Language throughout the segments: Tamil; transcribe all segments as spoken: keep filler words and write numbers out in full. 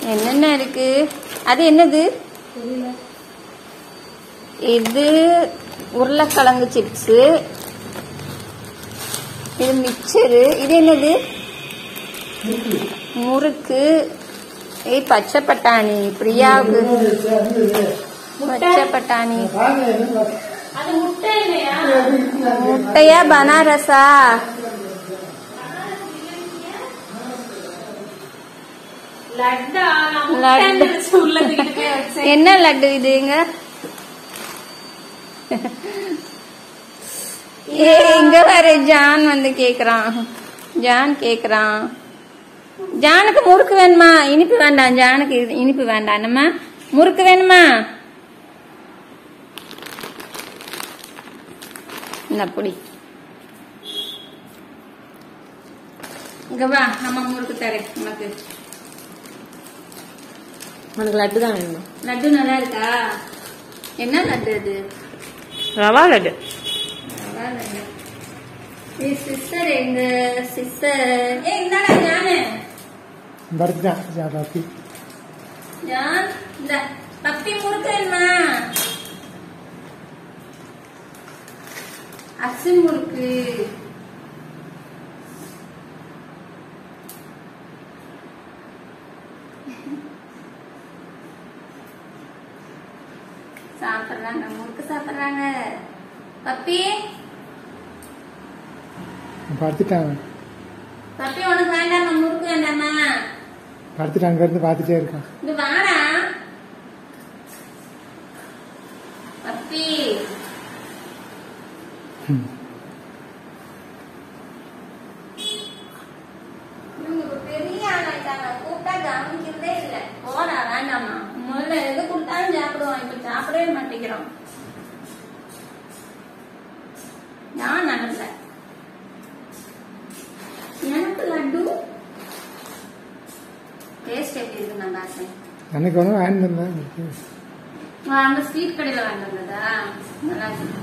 என்னென்ன இருக்கு? அது என்னது? இது உருளைக்கிழங்கு சிப்ஸ். இது மிக்சரு. இது என்னது? முறுக்கு. ஏய் பச்சை பட்டாணி. பிரியாவுக்கு பச்சை பட்டாணி. முட்டையா பனாரஸா? என்ன லட்டு இதுங்க? ஏ இங்க வேற ஜான் வந்து கேக்குறான். ஜான் கேக்குறான். ஜானுக்கு முறுக்கு வேணுமா? இனிப்பு வேண்டாம். ஜானுக்கு இனிப்பு வேண்டாம். நம்ம முறுக்கு வேணுமா? அப்படி இங்க வா, நம்ம முறுக்கு தரேன் உனக்கு. உனக்கு லட்டு தான் வேணுமா? லட்டு நல்லா இருக்கா? என்ன லட்டு அது? ரவா லட்டு. ரவா லட்டு. ஏ சிஸ்டர் எங்க சிஸ்டர்? ஏ இந்தாடா ஜானு. பர்த்தான் ஜா பப்பி. ஜான் இந்த பப்பி முறுக்கு வேணுமா? அரிசி முறுக்கு. சாப்பிடுறாங்க, முறுக்கு சாப்பிடுறாங்க. பப்பி படுத்துட்டாங்க. பப்பி உனக்கு வேண்டாமா? முறுக்கு வேண்டாமா? படுத்துட்டு அங்க இருந்து பாத்துட்டே இருக்கான். இது வாடா பப்பி. பெரிய ஆளாயிட்டாங்க. கூப்பிட்டா கவனிக்கிறதே இல்லை. போடா வேண்டாமா? முதல்ல எது கொடுத்தாலும் சாப்பிடுவான். இப்ப சாப்பிடவே மாட்டேங்கிறோம். நான் நல்ல எனக்கு லட்டு டேஸ்ட் எப்படி இருக்கு நான் பார்த்தேன். எனக்கு ஒன்றும் வாங்கிட்டு அந்த ஸ்வீட் கடையில வாங்கிட்டு நல்லா இருக்கு.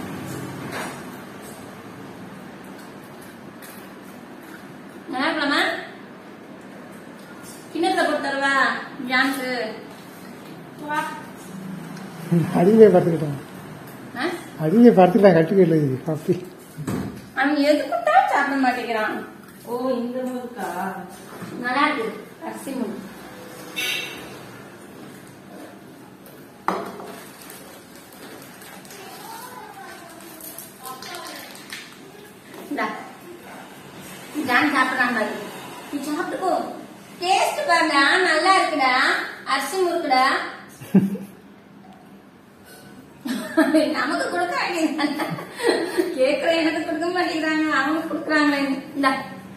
நல்லா இருக்கலாமா? கிண்ணத்துல போட்டு தருவா ஜான்க்கு? அடியிலே படுத்துக்கிட்டான். அடியிலே படுத்துக்கிட்டான். கட்டுக்கல இது பப்பி. அவன் எது கொடுத்தாலும் சாப்பிட மாட்டேங்கிறான். ஓ இந்த முறுக்கா? நல்லா இருக்கு அரிசி முறுக்கு. ஜான் சாப்பிடுறான் பாரு. நீ சாப்பிட்டுக்கோ. டேஸ்ட் பாருடா, நல்லா இருக்குடா. அரிசி முறுக்குடா. நமக்கு கொடுக்க வேண்டியது. கேக்குற எனக்கு கொடுக்க மாட்டேங்கிறாங்க. அவனுக்கு கொடுக்குறாங்களே. இந்த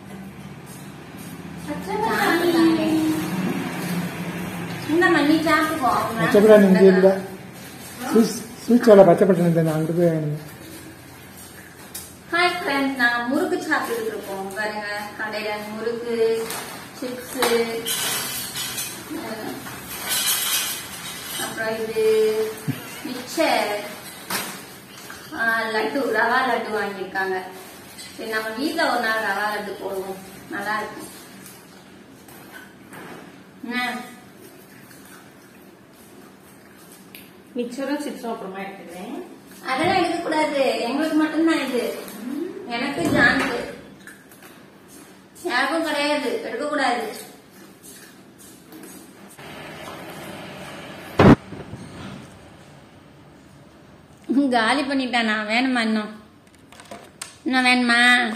நீ சாப்பிட்டுக்கோ. பச்சைப்பட்டாணி இங்கே இல்லை. ஸ்வீட்ஸோட பச்சைப்பட்டாணி அங்கிட்டு போய் ஹாய் ஃப்ரெண்ட்ஸ், நாங்கள் முறுக்கு சாப்பிட்டு இருக்கோம் பாருங்க. கடையில முறுக்கு, சிப்ஸ், அப்புறம் இது மிக்சர், லட்டு, ரவா லட்டு வாங்கியிருக்காங்க. சரி நம்ம வீட்டில் ஒரு நாள் ரவா லட்டு போடுவோம். நல்லா இருக்கும். மிக்சரும் சிப்ஸும் அப்புறமா எடுத்துக்கிறேன். அதெல்லாம் எடுக்கக்கூடாது. எங்களுக்கு மட்டும்தான் இது. எனக்கு ஜானுக்கு யாருக்கும் கிடையாது. எடுக்கக்கூடாது. காலி பண்ணிட்டானா? வேணுமா? இன்னும் இன்னும் வேணுமா?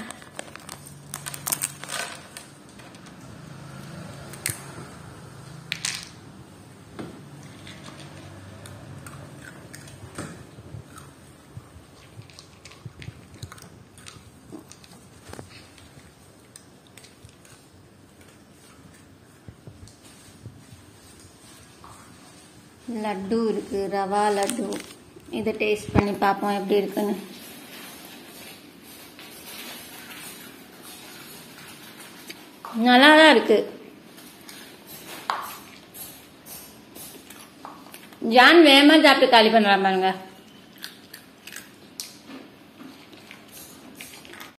லட்டு இருக்கு, ரவா லட்டு. இதை டேஸ்ட் பண்ணி பார்ப்போம் எப்படி இருக்குன்னு. நல்லா தான் இருக்கு. ஜான் வேகமா சாப்பிட்டு காலி பண்ணலாம் பாருங்க.